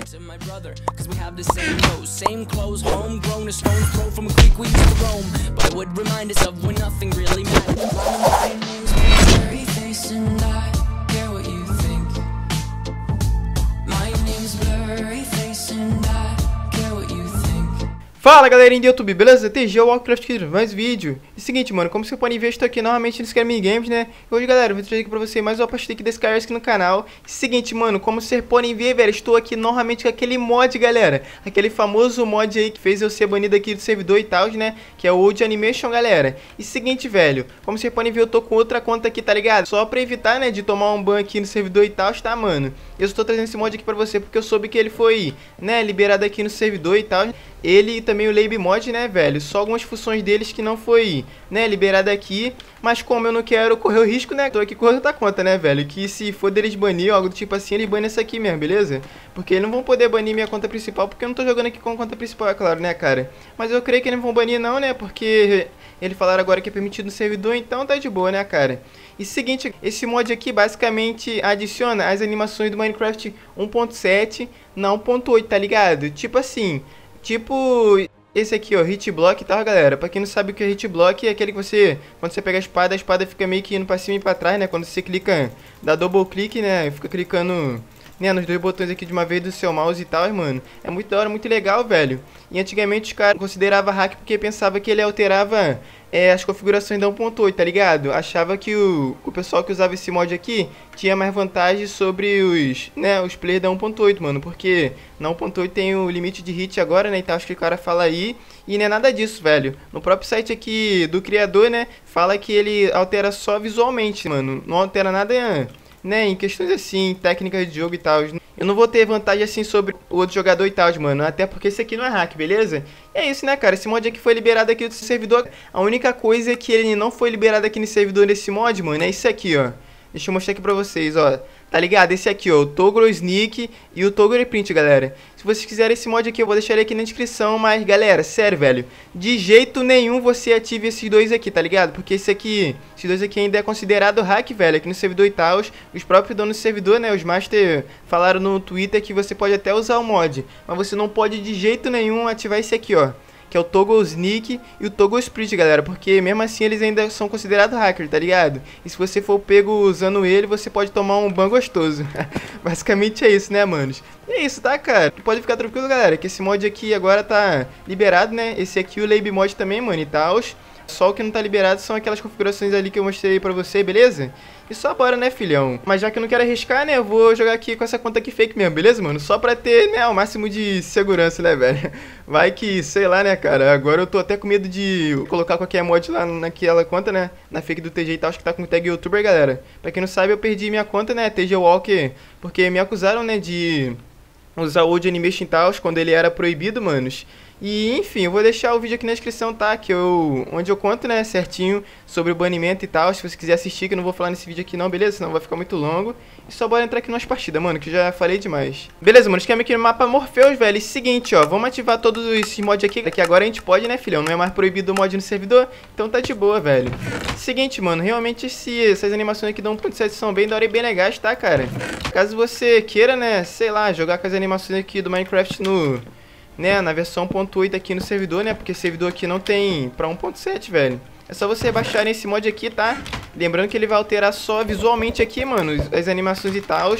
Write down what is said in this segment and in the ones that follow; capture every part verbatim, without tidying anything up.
My brother, cause we have the same nose, same clothes, homegrown, a stone's throw from a creek we used to roam. But it would remind us of when nothing really matters. My name's Blurry Face and I care what you think. My name's Blurry Face and I care what you think. Fala galerinha do YouTube, beleza? T G, o Warcraft aqui, mais vídeo. E seguinte, mano, como vocês podem ver, eu estou aqui novamente no Sky Minigames, né? E hoje, galera, eu vou trazer aqui pra você mais uma partida aqui desse cara aqui no canal. E seguinte, mano, como vocês podem ver, velho, estou aqui novamente com aquele mod, galera. Aquele famoso mod aí que fez eu ser banido aqui do servidor e tal, né? Que é o Old Animation, galera. E seguinte, velho, como vocês podem ver, eu tô com outra conta aqui, tá ligado? Só pra evitar, né, de tomar um ban aqui no servidor e tal, tá, mano? Eu estou trazendo esse mod aqui pra você porque eu soube que ele foi, né, liberado aqui no servidor e tal. Ele e também o Lab Mod, né, velho? Só algumas funções deles que não foi, né, liberada aqui. Mas como eu não quero correr o risco, né, tô aqui com outra conta, né, velho? Que se for deles banir ou algo do tipo assim, eles banem essa aqui mesmo, beleza? Porque eles não vão poder banir minha conta principal, porque eu não tô jogando aqui com a conta principal, é claro, né, cara? Mas eu creio que eles não vão banir não, né, porque eles falaram agora que é permitido no servidor, então tá de boa, né, cara? E seguinte, esse mod aqui basicamente adiciona as animações do Minecraft um ponto sete na um ponto oito, tá ligado? Tipo assim... Tipo esse aqui, ó, Hitblock, tá, galera? Pra quem não sabe o que é Hitblock, é aquele que você, quando você pega a espada, a espada fica meio que indo pra cima e pra trás, né? Quando você clica, dá double click, né? Fica clicando, né, nos dois botões aqui de uma vez do seu mouse e tal, mano. É muito da hora, muito legal, velho. E antigamente os caras consideravam hack porque pensava que ele alterava é, as configurações da um ponto oito, tá ligado? Achava que o, o pessoal que usava esse mod aqui tinha mais vantagem sobre os, né, os players da um ponto oito, mano. Porque na um ponto oito tem o limite de hit agora, né? Então acho que o cara fala aí. E não é nada disso, velho. No próprio site aqui do criador, né? Fala que ele altera só visualmente, mano. Não altera nada, né, em questões assim, técnicas de jogo e tal. Eu não vou ter vantagem assim sobre o outro jogador e tal, mano. Até porque esse aqui não é hack, beleza? E é isso, né, cara? Esse mod aqui foi liberado aqui do servidor. A única coisa é que ele não foi liberado aqui no servidor desse mod, mano, é isso aqui, ó. Deixa eu mostrar aqui pra vocês, ó. Tá ligado? Esse aqui, ó, o Toggle Sneak e o Toggle Print, galera. Se vocês quiserem esse mod aqui, eu vou deixar ele aqui na descrição. Mas, galera, sério, velho, de jeito nenhum você ative esses dois aqui, tá ligado? Porque esse aqui, esses dois aqui ainda é considerado hack, velho, aqui no servidor e tal. Os próprios donos do servidor, né, os Master, falaram no Twitter que você pode até usar o mod, mas você não pode de jeito nenhum ativar esse aqui, ó, que é o Toggle Sneak e o Toggle Sprint, galera. Porque mesmo assim eles ainda são considerados hacker, tá ligado? E se você for pego usando ele, você pode tomar um ban gostoso. Basicamente é isso, né, manos? E é isso, tá, cara? Pode ficar tranquilo, galera, que esse mod aqui agora tá liberado, né? Esse aqui, o Lab Mod também, mano, e tal. Só o que não tá liberado são aquelas configurações ali que eu mostrei pra você, beleza? E só bora, né, filhão? Mas já que eu não quero arriscar, né, eu vou jogar aqui com essa conta aqui fake mesmo, beleza, mano? Só pra ter, né, o máximo de segurança, né, velho? Vai que, sei lá, né, cara? Agora eu tô até com medo de colocar qualquer mod lá naquela conta, né? Na fake do T G e tal, acho que tá com tag youtuber, galera. Pra quem não sabe, eu perdi minha conta, né, T G Walker, porque me acusaram, né, de usar o Old Animation e tal, quando ele era proibido, manos. E enfim, eu vou deixar o vídeo aqui na descrição, tá? Que eu, onde eu conto, né, certinho sobre o banimento e tal. Se você quiser assistir, que eu não vou falar nesse vídeo aqui não, beleza? Senão vai ficar muito longo. E só bora entrar aqui nas partidas, mano, que eu já falei demais. Beleza, mano, esquema aqui no mapa Morpheus, velho. E seguinte, ó, vamos ativar todos esses mods aqui, que agora a gente pode, né, filhão? Não é mais proibido o mod no servidor, então tá de boa, velho. Seguinte, mano, realmente esse, essas animações aqui da um ponto sete são bem da hora e bem legais, tá, cara? Caso você queira, né, sei lá, jogar com as animações aqui do Minecraft no... né, na versão um ponto oito aqui no servidor, né, porque servidor aqui não tem pra um ponto sete, velho. É só você baixar esse mod aqui, tá? Lembrando que ele vai alterar só visualmente aqui, mano, as animações e tal.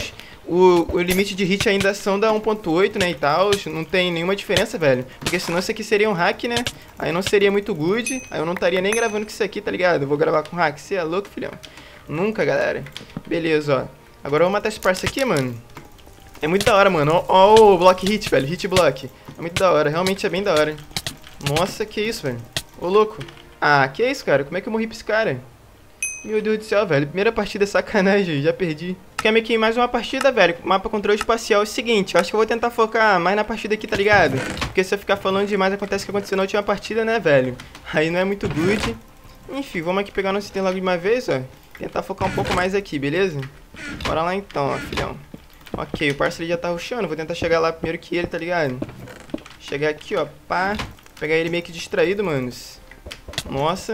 O, o limite de hit ainda são da um ponto oito, né, e tal. Não tem nenhuma diferença, velho. Porque senão isso aqui seria um hack, né? Aí não seria muito good. Aí eu não estaria nem gravando com isso aqui, tá ligado? Eu vou gravar com hack. Você é louco, filhão? Nunca, galera. Beleza, ó. Agora eu vou matar esse parceiro aqui, mano. É muito da hora, mano. Ó, ó o block hit, velho. Hit block. É muito da hora. Realmente é bem da hora. Nossa, que isso, velho. Ô, louco. Ah, que isso, cara? Como é que eu morri pra esse cara? Meu Deus do céu, velho. Primeira partida é sacanagem. Já perdi. Quero aqui mais uma partida, velho. Mapa controle espacial. É o seguinte, eu acho que eu vou tentar focar mais na partida aqui, tá ligado? Porque se eu ficar falando demais, acontece o que aconteceu na última partida, né, velho? Aí não é muito good. Enfim, vamos aqui pegar nosso item logo de uma vez, ó. Tentar focar um pouco mais aqui, beleza? Bora lá então, ó, filhão. Ok, o parceiro já tá rushando, vou tentar chegar lá primeiro que ele, tá ligado? Chegar aqui, ó, pá. Pegar ele meio que distraído, manos. Nossa.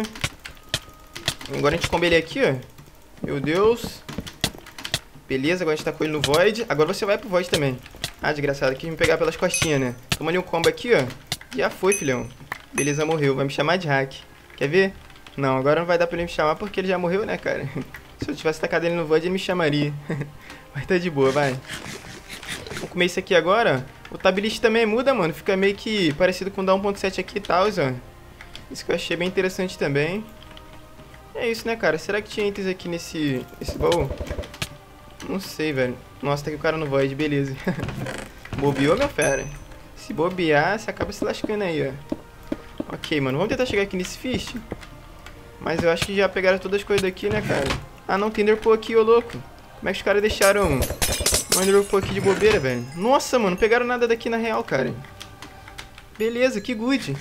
Agora a gente comba ele aqui, ó. Meu Deus. Beleza, agora a gente tá com ele no Void. Agora você vai pro Void também. Ah, desgraçado, quis me pegar pelas costinhas, né? Toma ali um combo aqui, ó. Já foi, filhão. Beleza, morreu. Vai me chamar de hack. Quer ver? Não, agora não vai dar pra ele me chamar porque ele já morreu, né, cara? Se eu tivesse tacado ele no Void, ele me chamaria. Mas tá de boa, vai. Vamos comer isso aqui agora. O Tabelist também muda, mano. Fica meio que parecido com o da um ponto sete aqui e tal, ó. Isso que eu achei bem interessante também. É isso, né, cara? Será que tinha itens aqui nesse, nesse baú? Não sei, velho. Nossa, tá aqui o cara no Void, beleza. Bobeou, meu fera? Se bobear, você acaba se lascando aí, ó. Ok, mano. Vamos tentar chegar aqui nesse fish. Mas eu acho que já pegaram todas as coisas daqui, né, cara? Ah, não, tem Enderpearl aqui, ô louco. Como é que os caras deixaram um Enderpearl aqui de bobeira, velho? Nossa, mano, não pegaram nada daqui na real, cara. Beleza, que good.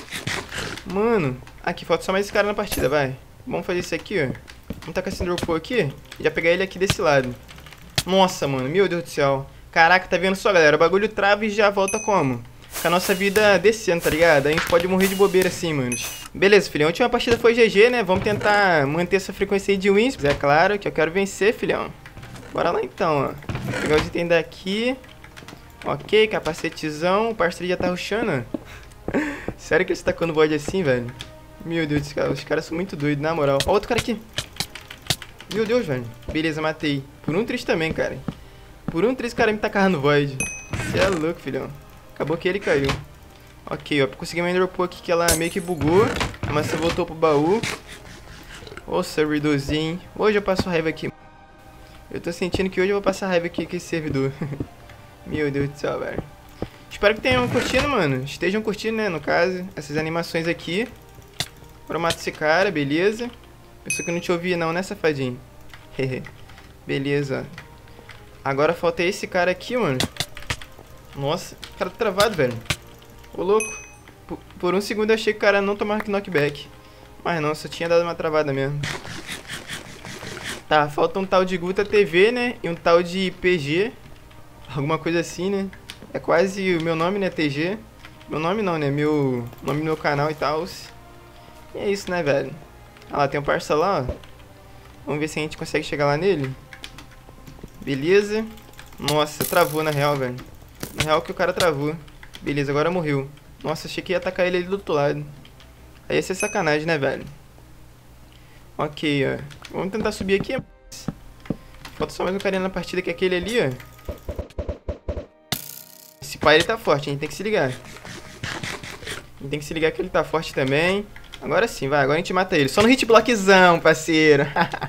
Mano, aqui, falta só mais esse cara na partida, vai. Vamos fazer isso aqui, ó. Vamos tacar esse Enderpearl aqui e já pegar ele aqui desse lado. Nossa, mano, meu Deus do céu. Caraca, tá vendo só, galera? O bagulho trava e já volta como? Com a nossa vida descendo, tá ligado? A gente pode morrer de bobeira assim, manos. Beleza, filhão. A última partida foi G G, né? Vamos tentar manter essa frequência aí de wins. É claro que eu quero vencer, filhão. Bora lá então, ó. Vou pegar os itens daqui. Ok, capacetezão. O parceiro já tá rushando, ó. Sério que ele tá tacando void assim, velho? Meu Deus, os caras, os caras são muito doidos, na moral. Ó, outro cara aqui. Meu Deus, velho. Beleza, matei. Por um triste também, cara. Por um triste, o cara me tacava no void. Você é louco, filhão. Acabou que ele caiu. Ok, ó. Consegui uma Enderpearl aqui que ela meio que bugou. Mas você voltou pro baú. Ô, servidorzinho. Hoje eu passo raiva aqui. Eu tô sentindo que hoje eu vou passar raiva aqui com esse servidor. Meu Deus do céu, velho. Espero que tenham curtindo, mano. Estejam curtindo, né, no caso. Essas animações aqui. Agora eu mato esse cara, beleza. Pensou que eu não te ouvi não, né, safadinho? Beleza. Agora falta esse cara aqui, mano. Nossa, o cara tá travado, velho. Ô, louco. Por, por um segundo eu achei que o cara não tomava knockback. Mas não, só tinha dado uma travada mesmo. Tá, falta um tal de Guta T V, né? E um tal de P G. Alguma coisa assim, né? É quase o meu nome, né? T G. Meu nome não, né? Meu nome do meu canal e tal. E é isso, né, velho? Ah lá, tem um parça lá, ó. Vamos ver se a gente consegue chegar lá nele. Beleza. Nossa, travou na real, velho. Na real que o cara travou. Beleza, agora morreu. Nossa, achei que ia atacar ele ali do outro lado. Aí ia ser sacanagem, né, velho? Ok, ó. Vamos tentar subir aqui. Falta só mais um carinha na partida que é aquele ali, ó. Esse pai, ele tá forte, a gente tem que se ligar. A gente tem que se ligar que ele tá forte também. Agora sim, vai. Agora a gente mata ele. Só no hitblockzão, parceiro.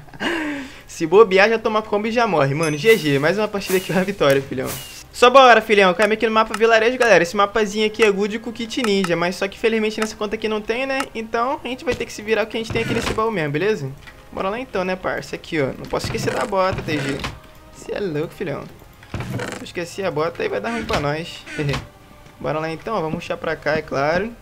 Se bobear, já toma combo e já morre. Mano, G G. Mais uma partida aqui, uma vitória, filhão. Só bora, filhão. Caímos aqui no mapa Vilarejo, galera. Esse mapazinho aqui é good com kit ninja. Mas só que, felizmente, nessa conta aqui não tem, né? Então, a gente vai ter que se virar o que a gente tem aqui nesse baú mesmo, beleza? Bora lá então, né, parça? Aqui, ó. Não posso esquecer da bota, T G. Você é louco, filhão. Se eu esquecer a bota, aí vai dar ruim pra nós. Bora lá então, ó. Vamos puxar pra cá, é claro.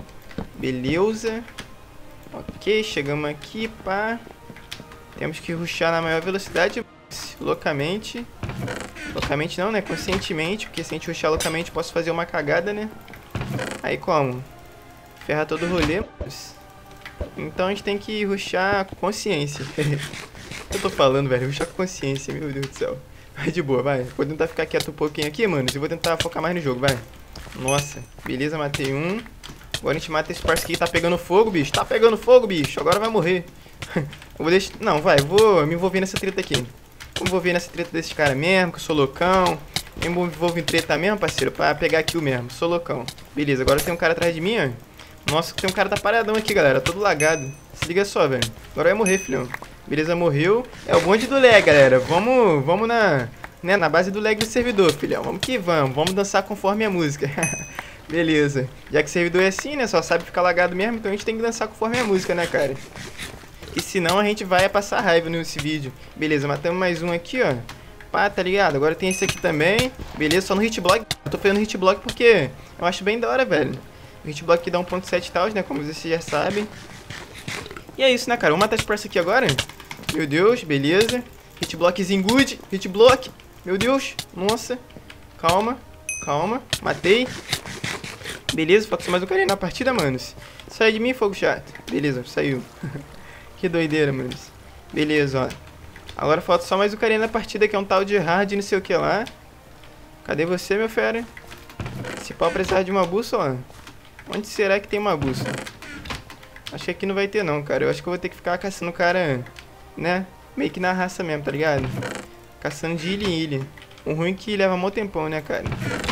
Beleza. Ok, chegamos aqui, pá. Temos que rushar na maior velocidade, loucamente. Loucamente não, né? Conscientemente, porque se a gente rushar loucamente, posso fazer uma cagada, né? Aí como? Ferra todo o rolê. Então a gente tem que rushar com consciência. Eu tô falando, velho, rushar com consciência, meu Deus do céu. Vai de boa, vai. Vou tentar ficar quieto um pouquinho aqui, mano. E vou tentar focar mais no jogo, vai. Nossa, beleza, matei um. Agora a gente mata esse parceiro aqui que tá pegando fogo, bicho. Tá pegando fogo, bicho. Agora vai morrer. Eu vou deixar... Não, vai. Vou me envolver nessa treta aqui. Vou me envolver nessa treta desses caras mesmo, que eu sou loucão. Eu me envolvo em treta mesmo, parceiro, pra pegar kill mesmo. Sou loucão. Beleza, agora tem um cara atrás de mim, ó. Nossa, tem um cara tá paradão aqui, galera. Todo lagado. Se liga só, velho. Agora vai morrer, filhão. Beleza, morreu. É o bonde do lag, galera. Vamos, vamos na, né, na base do lag do servidor, filhão. Vamos que vamos. Vamos dançar conforme a música. Beleza. Já que o servidor é assim, né? Só sabe ficar lagado mesmo, então a gente tem que dançar conforme a música, né, cara? E senão a gente vai passar raiva nesse vídeo. Beleza, matamos mais um aqui, ó. Pá, tá ligado? Agora tem esse aqui também. Beleza, só no hitblock. Eu tô fazendo hitblock porque eu acho bem da hora, velho. O hitblock aqui dá um ponto sete tal, né? Como vocês já sabem. E é isso, né, cara? Vamos matar esse parça aqui agora. Meu Deus, beleza. Hitblockzinho good. Hitblock. Meu Deus. Nossa. Calma. Calma. Matei. Beleza, falta só mais um carinha na partida, manos. Sai de mim, fogo chato. Beleza, saiu. Que doideira, manos. Beleza, ó. Agora falta só mais um carinha na partida, que é um tal de hard não sei o que lá. Cadê você, meu fera? Se pau precisar de uma bússola, onde será que tem uma bússola? Acho que aqui não vai ter não, cara. Eu acho que eu vou ter que ficar caçando o cara, né? Meio que na raça mesmo, tá ligado? Caçando de ilha em ilha. O ruim é que leva mó tempão, né, cara?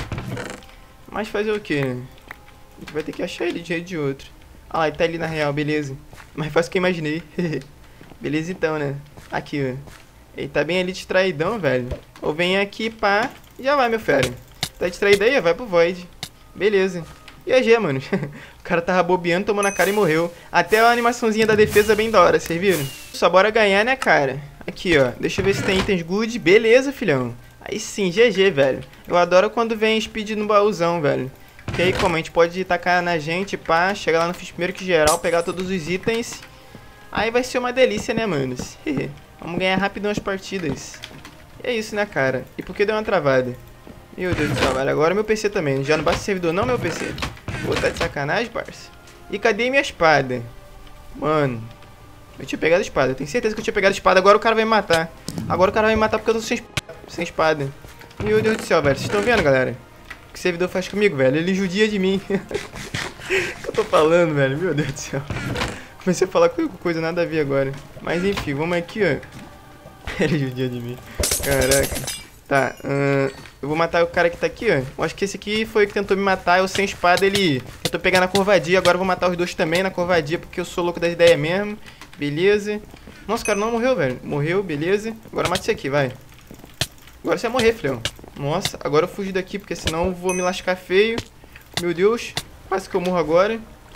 Mas fazer o que, né? A gente vai ter que achar ele de jeito de outro. Ah lá, ele tá ali na real, beleza. Mais fácil que eu imaginei. Beleza então, né? Aqui, ó. Ele tá bem ali distraidão, velho. Ou vem aqui, pá. Já vai, meu fera. Tá distraído aí? Vai pro Void. Beleza. E a G, mano. O cara tava bobeando, tomou na cara e morreu. Até a animaçãozinha da defesa bem da hora, vocês viram? Só bora ganhar, né, cara? Aqui, ó. Deixa eu ver se tem itens good. Beleza, filhão. Aí sim, G G, velho. Eu adoro quando vem speed no baúzão, velho. Que aí, como a gente pode tacar na gente, pá. Chegar lá no Fiz Primeiro que geral, pegar todos os itens. Aí vai ser uma delícia, né, manos? Vamos ganhar rapidão as partidas. E é isso, né, cara? E por que deu uma travada? Meu Deus do céu, velho. Agora meu P C também. Já não basta servidor não, meu P C. Vou tá de sacanagem, parça. E cadê minha espada? Mano, eu tinha pegado a espada. Eu tenho certeza que eu tinha pegado a espada. Agora o cara vai me matar. Agora o cara vai me matar porque eu tô sem, sem espada. Meu Deus do céu, velho. Vocês estão vendo, galera? O que o servidor faz comigo, velho? Ele judia de mim. O que eu tô falando, velho? Meu Deus do céu. Comecei a falar com coisa nada a ver agora. Mas enfim, vamos aqui, ó. Ele judia de mim. Caraca. Tá, uh, eu vou matar o cara que tá aqui, ó. Eu acho que esse aqui foi o que tentou me matar. Eu sem espada, ele tentou pegar na covardia. Agora eu vou matar os dois também na covardia, porque eu sou louco das ideias mesmo. Beleza. Nossa, o cara não morreu, velho. Morreu, beleza. Agora mata esse aqui, vai. Agora você vai morrer, filhão. Nossa, agora eu fugi daqui, porque senão eu vou me lascar feio. Meu Deus, quase que eu morro agora.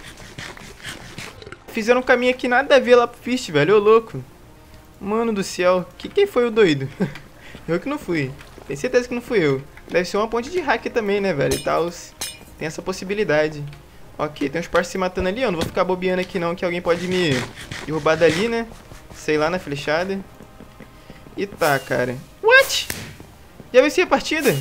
Fizeram um caminho aqui nada a ver lá pro Fist, velho. Ô, louco. Mano do céu. Que, quem foi o doido? Eu que não fui. Tenho certeza que não fui eu. Deve ser uma ponte de hack também, né, velho? E tal. Tem essa possibilidade. Ok, tem uns parceiros se matando ali. Eu não vou ficar bobeando aqui não, que alguém pode me derrubar dali, né? Sei lá, na flechada. E tá, cara. What? Já venci a partida?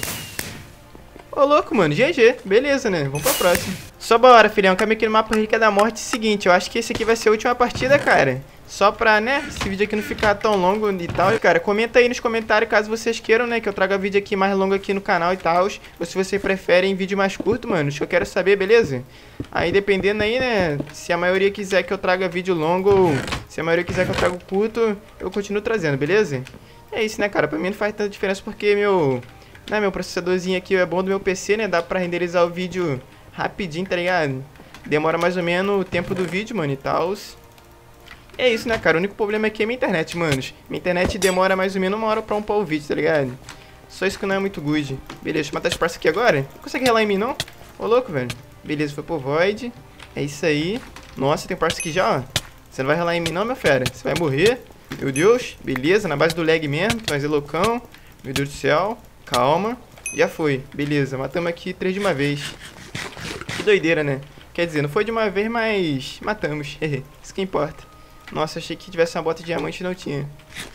Ô, louco, mano. G G. Beleza, né? Vamos pra próxima. Só bora, filhão. Caminho aqui no mapa Rica da Morte. Seguinte, eu acho que esse aqui vai ser a última partida, cara. Só pra, né, esse vídeo aqui não ficar tão longo e tal. Cara, comenta aí nos comentários caso vocês queiram, né, que eu traga vídeo aqui mais longo aqui no canal e tal. Ou se vocês preferem vídeo mais curto, mano, isso que eu quero saber, beleza? Aí dependendo aí, né, se a maioria quiser que eu traga vídeo longo ou se a maioria quiser que eu traga curto, eu continuo trazendo, beleza? É isso, né, cara, pra mim não faz tanta diferença porque meu, né, meu processadorzinho aqui é bom do meu P C, né, dá pra renderizar o vídeo rapidinho, tá ligado? Demora mais ou menos o tempo do vídeo, mano, e tal. É isso, né, cara? O único problema aqui é minha internet, manos. Minha internet demora mais ou menos uma hora pra upar o vídeo, tá ligado? Só isso que não é muito good. Beleza, deixa eu matar esse parça aqui agora. Não consegue relar em mim, não? Ô, louco, velho. Beleza, foi pro Void. É isso aí. Nossa, tem parça aqui já, ó. Você não vai relar em mim, não, meu fera. Você vai morrer. Meu Deus. Beleza, na base do lag mesmo. Que nós é loucão. Meu Deus do céu. Calma. Já foi. Beleza, matamos aqui três de uma vez. Que doideira, né? Quer dizer, não foi de uma vez, mas matamos. Isso que importa. Nossa, achei que tivesse uma bota de diamante e não tinha.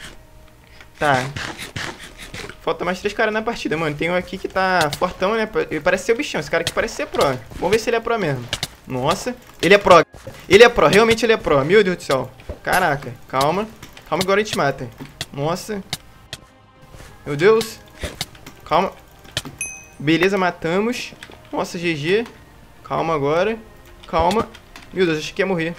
Tá. Falta mais três caras na partida, mano. Tem um aqui que tá fortão, né? Ele parece ser o bichão. Esse cara aqui parece ser pro. Vamos ver se ele é pro mesmo. Nossa. Ele é pro. Ele é pro. Realmente ele é pro. Meu Deus do céu. Caraca. Calma. Calma, agora a gente mata. Nossa. Meu Deus. Calma. Beleza, matamos. Nossa, G G. Calma agora. Calma. Meu Deus, achei que ia morrer.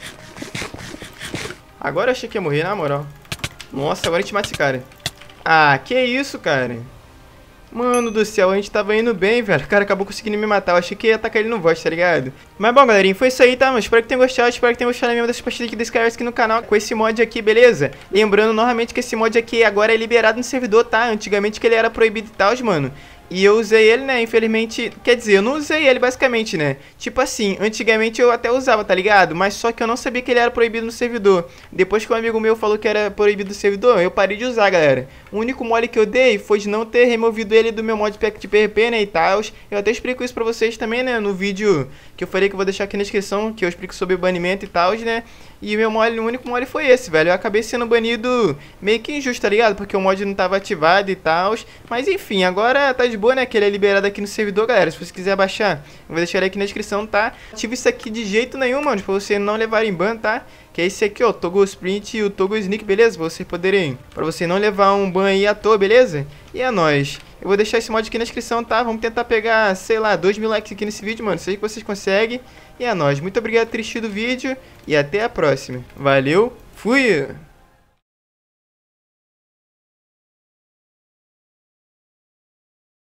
Agora eu achei que ia morrer, na moral. Nossa, agora a gente mata esse cara. Ah, que isso, cara. Mano do céu, a gente tava indo bem, velho. O cara acabou conseguindo me matar. Eu achei que ia atacar ele no boss, tá ligado? Mas bom, galerinha, foi isso aí, tá? Mas espero que tenham gostado. Espero que tenham gostado mesmo dessas partidas aqui desse cara aqui no canal. Com esse mod aqui, beleza? Lembrando, novamente, que esse mod aqui agora é liberado no servidor, tá? Antigamente que ele era proibido e tal, mano. E eu usei ele, né, infelizmente, quer dizer, eu não usei ele basicamente, né, tipo assim, antigamente eu até usava, tá ligado, mas só que eu não sabia que ele era proibido no servidor. Depois que um amigo meu falou que era proibido no servidor, eu parei de usar, galera. O único mole que eu dei foi de não ter removido ele do meu modpack de P V P, né, e tal. Eu até explico isso pra vocês também, né, no vídeo que eu falei que eu vou deixar aqui na descrição, que eu explico sobre banimento e tal, né. E o meu mole, o único mole foi esse, velho. Eu acabei sendo banido meio que injusto, tá ligado? Porque o mod não tava ativado e tal. Mas enfim, agora tá de boa, né? Que ele é liberado aqui no servidor, galera. Se você quiser baixar, eu vou deixar ele aqui na descrição, tá? Ativa isso aqui de jeito nenhum, mano, pra você não levar em ban, tá? Que é esse aqui, ó, Toggle Sprint e o Toggle Sneak, beleza? Pra vocês poderem, pra você não levar um ban aí à toa, beleza? E é nóis. Eu vou deixar esse mod aqui na descrição, tá? Vamos tentar pegar, sei lá, dois mil likes aqui nesse vídeo, mano. Sei que vocês conseguem. E é nóis. Muito obrigado por ter assistido o vídeo. E até a próxima. Valeu. Fui!